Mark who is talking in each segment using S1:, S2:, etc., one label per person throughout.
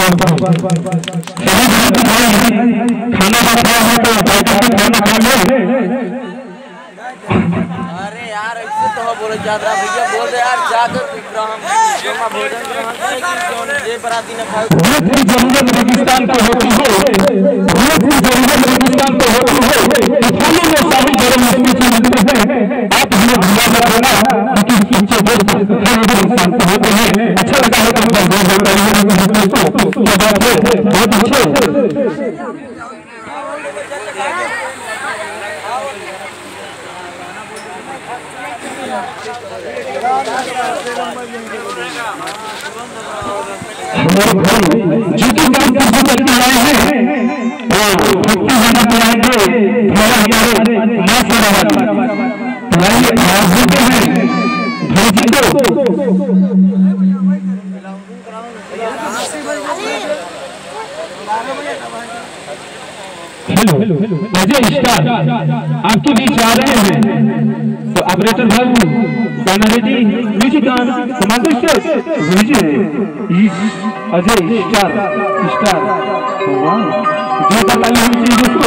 S1: खाना खाया है तो खाना खा ले।
S2: अरे यार ऐसे तो बोले ज्यादा भैया बोल रहे यार जाकर भोजन ग्रहण करेगी ये बराती न खाए।
S1: जरूरत रेगिस्तान को होती है, जरूरत रेगिस्तान को होती है, खाली में सारी गरम मछली मिलते हैं। आप हमें भूला मत देना कि पीछे बहुत इंसान को होते हैं। अच्छा लगा है तुम बहुत अच्छे। जिनकी काम करके आए हैं वो भक्ति जाना कराएंगे माँ से आवाज देते हैं भाई जी को। हेलो अजय स्टार आपके बीच आ रहे हैं तो ऑपरेटर भाई गाना ready music commando star Ajay star वाह जो ताली हम चीज उसको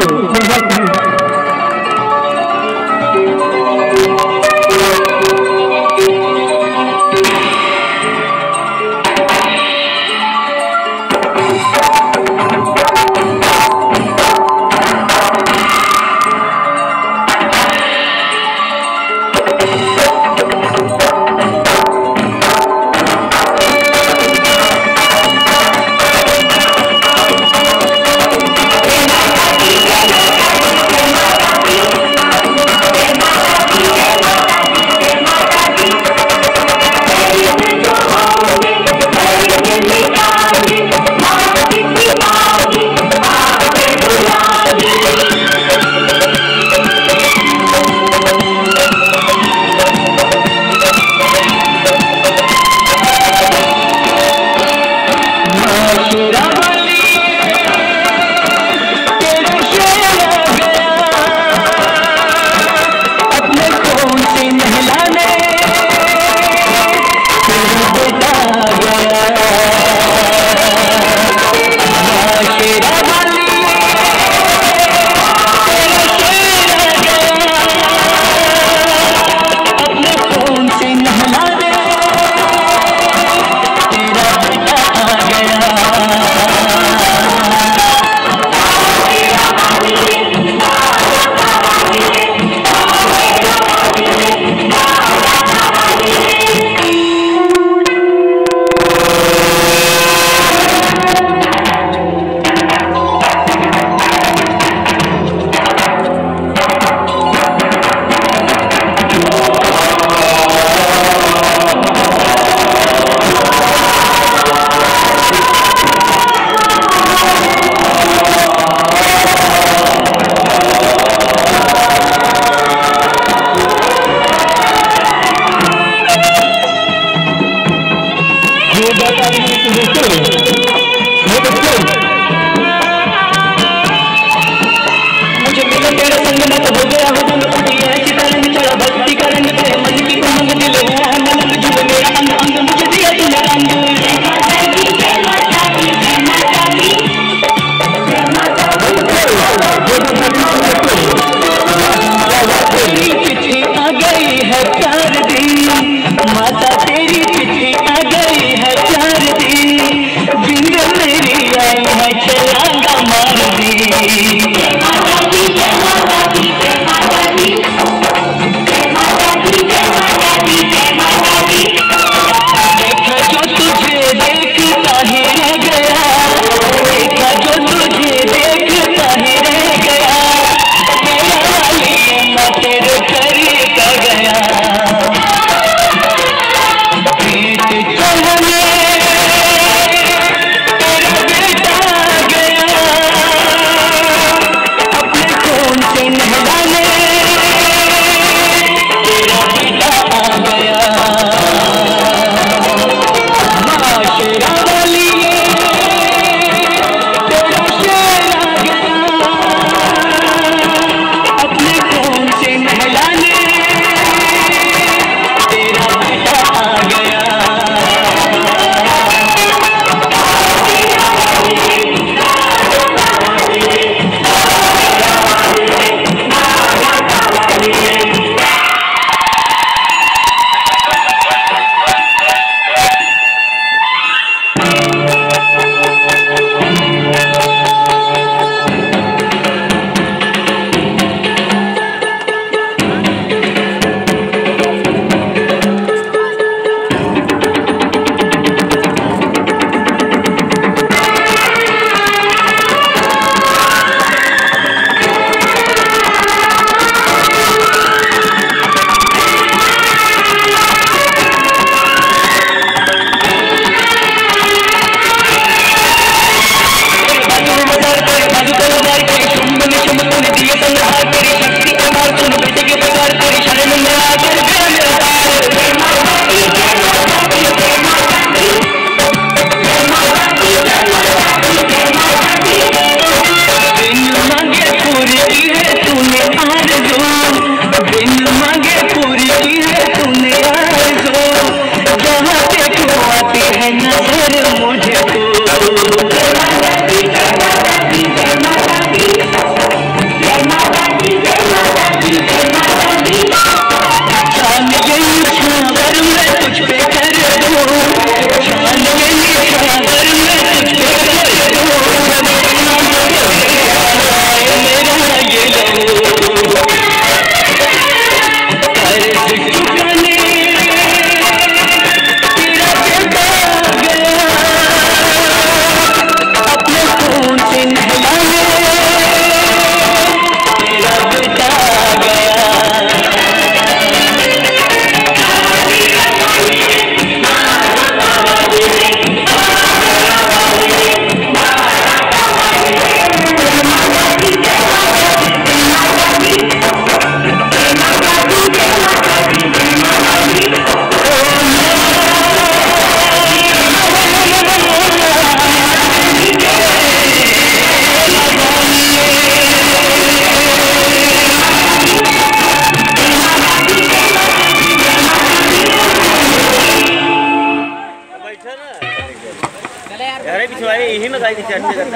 S2: अरे पिछवाड़े यही में गाड़ी चढ़ते करता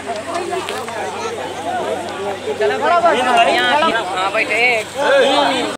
S2: चलो हाँ बैठे